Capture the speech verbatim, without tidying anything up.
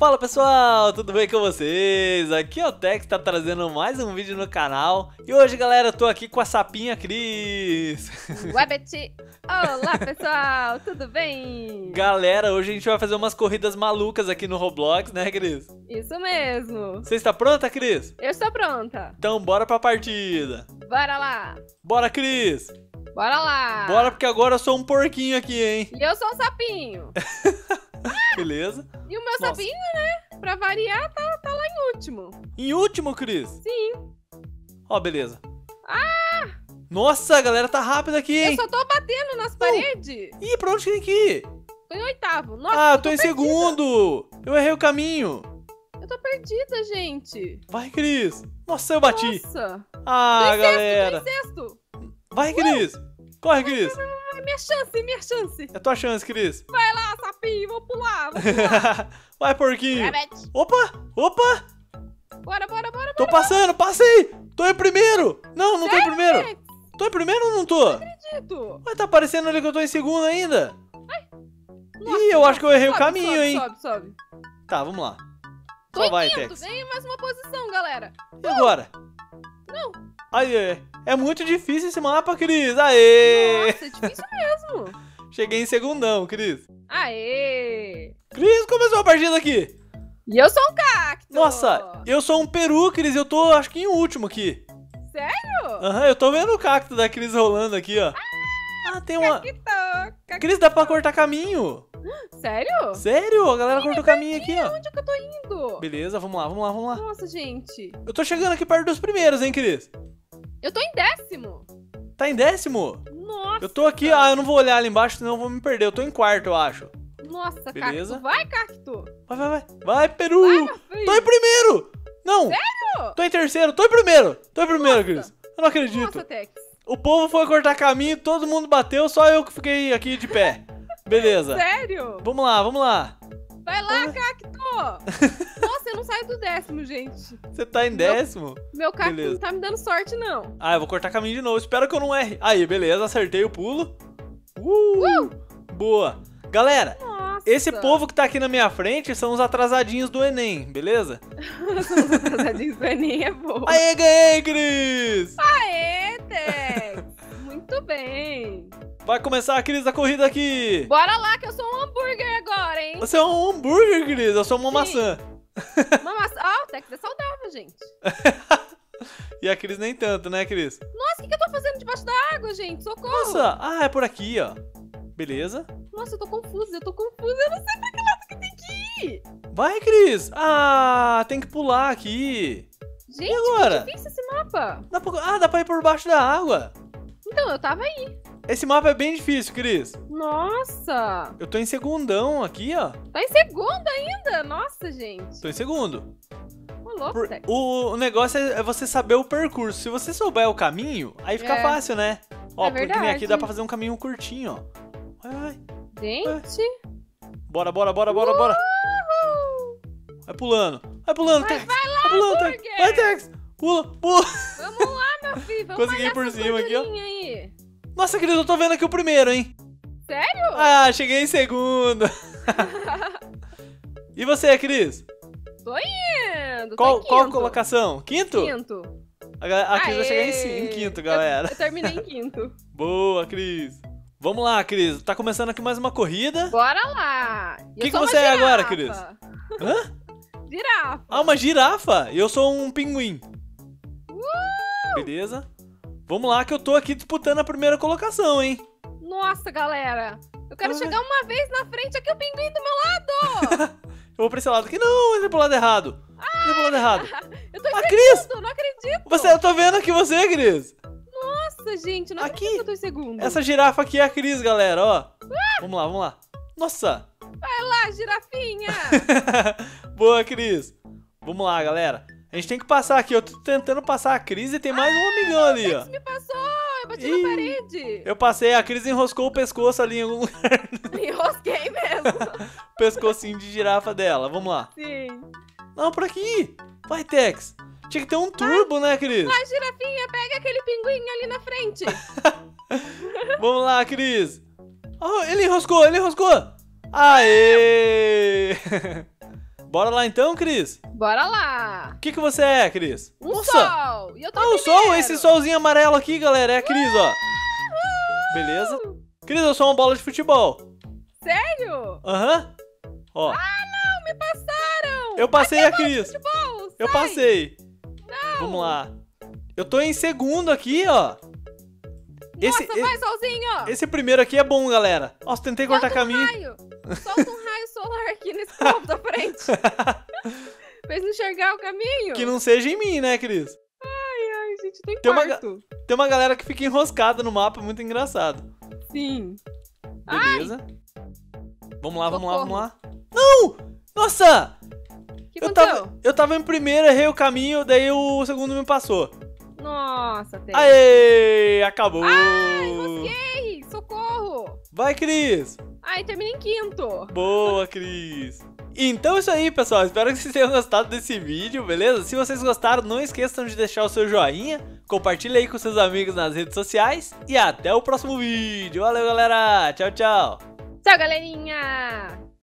Fala pessoal, tudo bem com vocês? Aqui é o Tex, tá trazendo mais um vídeo no canal. E hoje, galera, eu tô aqui com a sapinha Cris. Webet. Olá pessoal, tudo bem? Galera, hoje a gente vai fazer umas corridas malucas aqui no Roblox, né, Cris? Isso mesmo. Você está pronta, Cris? Eu estou pronta. Então bora pra partida. Bora lá. Bora, Cris. Bora lá. Bora, porque agora eu sou um porquinho aqui, hein? E eu sou um sapinho. Beleza. E o meu Nossa. sapinho, né? Pra variar, tá, tá lá em último. Em último, Cris? Sim. Ó, beleza. Ah! Nossa, a galera tá rápida aqui, hein? Eu só tô batendo nas paredes. Ih, pra onde que tem que ir? Tô em oitavo. Nossa, Ah, eu eu tô em perdida. segundo. Eu errei o caminho. Eu tô perdida, gente. Vai, Cris. Nossa, eu bati. Nossa. Ah, Tô em galera. sexto, tô em sexto. Vai, Cris. Corre, Cris. É minha chance, minha chance. É tua chance, Cris. Vai lá, sapinho, vou pular, vou pular. Vai, porquinho. Webet. Opa, opa. Bora, bora, bora, Tô bora. passando, passei. Tô em primeiro. Não, não tô em primeiro. Tex. Tô em primeiro ou não tô? Acredito. Mas tá aparecendo ali que eu tô em segundo ainda. Nossa, Ih, eu acho que eu errei o sobe, caminho, sobe, hein. Sobe, sobe. Tá, vamos lá. Tô Só em vai, quinto, Tex. ganhei mais uma posição, galera. E agora? Não. Aê. É muito difícil esse mapa, Cris. Aê. Nossa, é difícil mesmo. Cheguei em segundão, Cris. Aê. Cris, começou a partida aqui. E eu sou um cacto. Nossa, eu sou um peru, Cris. Eu tô, acho que em último aqui. Sério? Aham, eu tô vendo o cacto da Cris rolando aqui, ó. Ah, tem uma... Caquito, caquito. Cris, dá pra cortar caminho. Sério? Sério? A galera cortou caminho aqui, ó. Onde é que eu tô indo? Beleza, vamos lá, vamos lá, vamos lá. Nossa, gente. Eu tô chegando aqui perto dos primeiros, hein, Cris? Eu tô em décimo. Tá em décimo? Nossa. Eu tô aqui, ah, eu não vou olhar ali embaixo, senão eu vou me perder. Eu tô em quarto, eu acho. Nossa, Beleza. cacto. Vai, cacto. Vai, vai, vai. Vai, peru. Vai, meu filho. Tô em primeiro. Não. Sério? Tô em terceiro, tô em primeiro. Tô em primeiro, Nossa. Cris. Eu não acredito. Nossa, Tex. O povo foi cortar caminho, todo mundo bateu, só eu que fiquei aqui de pé. Beleza. Sério? Vamos lá, vamos lá. Vai lá, Ah. cacto. Nossa, eu não saio do décimo, gente. Você tá em décimo? Meu cacto Beleza. não tá me dando sorte, não. Ah, eu vou cortar caminho de novo. Espero que eu não erre. Aí, beleza. Acertei o pulo. Uh! Boa. Galera, Nossa. esse povo que tá aqui na minha frente são os atrasadinhos do Enem, beleza? São os atrasadinhos do Enem, é bom. Aê, ganhei, Cris! Aê, Tex. Muito bem. Vai começar a Cris da corrida aqui. Bora lá, que eu sou um hambúrguer agora, hein? Você é um hambúrguer, Cris. Eu sou uma Sim. maçã. Uma maçã. Ah, o Tex é saudável, gente. E a Cris nem tanto, né, Cris? Nossa, o que, que eu tô fazendo debaixo da água, gente? Socorro. Nossa, ah, é por aqui, ó. Beleza. Nossa, eu tô confusa, eu tô confusa. Eu não sei pra que lado que tem que ir. Vai, Cris. Ah, tem que pular aqui. Gente, E agora? que difícil esse mapa. Dá pra... Ah, dá pra ir por baixo da água. Então, eu tava aí. Esse mapa é bem difícil, Cris. Nossa. Eu tô em segundão aqui, ó. Tá em segundo ainda? Nossa, gente. Tô em segundo. Ô, louco, Por- Tex. O, o negócio é é você saber o percurso. Se você souber o caminho, aí fica É. fácil, né? Ó, É porque nem verdade. aqui dá pra fazer um caminho curtinho, ó. Vai, vai. Gente. Bora, bora, bora, bora, bora. Uhul. Vai pulando. Vai pulando, Vai, Tex. vai lá, Vai pulando, Tex. hambúrguer. Vai, Tex. Pula, pula. Vamos lá, meu filho. Vamos Consegui malhar por essa cima aqui, ó. gordurinha aí. Nossa, querido, eu tô vendo aqui o primeiro, hein? Sério? Ah, cheguei em segundo. E você, Cris? Tô indo. Qual, tô em qual quinto. colocação? Quinto? Quinto. A, ga- a Cris vai chegar em, Aê. ci- em quinto, Eu- galera. Eu, terminei em quinto. Boa, Cris. Vamos lá, Cris. Tá começando aqui mais uma corrida. Bora lá. Que que você é agora, Cris? Hã? Girafa. Ah, uma girafa. E eu sou um pinguim. Beleza. Vamos lá que eu tô aqui disputando a primeira colocação, hein? Nossa, galera. Eu quero Ah. chegar uma vez na frente aqui, o pinguim do meu lado. Eu vou pra esse lado aqui. Não, entrei pro lado errado. Entrei pro lado errado. Eu tô em Ah, Cris! segundo, não acredito. Você, eu tô vendo aqui você, Cris. Nossa, gente, não Aqui. acredito que eu tô em segundo. Essa girafa aqui é a Cris, galera, ó. Vamos lá, vamos lá. Nossa. Vai lá, girafinha. Boa, Cris. Vamos lá, galera. A gente tem que passar aqui. Eu tô tentando passar a Cris e tem mais um amigão ali, ó. Tex me passou, eu bati Ih. na parede. Eu passei, a Cris enroscou o pescoço ali em algum lugar. Me enrosquei mesmo. O pescocinho de girafa dela. Vamos lá. Sim. Não, por aqui. Vai, Tex. Tinha que ter um turbo, né, Cris? Vai, girafinha, pega aquele pinguim ali na frente. Vamos lá, Cris. Oh, ele enroscou, ele enroscou. Aê! Bora lá então, Cris? Bora lá. O que que você é, Cris? Um Nossa! sol. E eu tô Ah, o primeiro. sol, esse solzinho amarelo aqui, galera, é a Cris, ó. Beleza? Cris, eu sou uma bola de futebol. Sério? Aham. Ó, Ah, não, me passaram. eu passei Aqui é a Cris. futebol, Eu sai. passei. Vamos lá. Eu tô em segundo aqui, ó. Esse, Nossa, vai, solzinho. esse primeiro aqui é bom, galera. Nossa, tentei cortar Solta um caminho. raio. Solta um raio solar aqui nesse copo da frente. Fez enxergar o caminho. Que não seja em mim, né, Cris? Ai, gente, tem Tem uma quarto. Tem uma galera que fica enroscada no mapa, muito engraçado. Sim. Beleza. Vamos lá, vamos lá, Socorro. vamos lá. Não! Nossa! O que Eu aconteceu? tava, eu tava em primeiro, errei o caminho, daí o segundo me passou. Nossa, tem. Aê! Acabou! Ai, enrosquei. Socorro. Vai, Cris! Ai, termina em quinto. Boa, Cris! Então é isso aí, pessoal. Espero que vocês tenham gostado desse vídeo, beleza? Se vocês gostaram, não esqueçam de deixar o seu joinha, compartilha aí com seus amigos nas redes sociais e até o próximo vídeo. Valeu, galera! Tchau, tchau! Tchau, galerinha.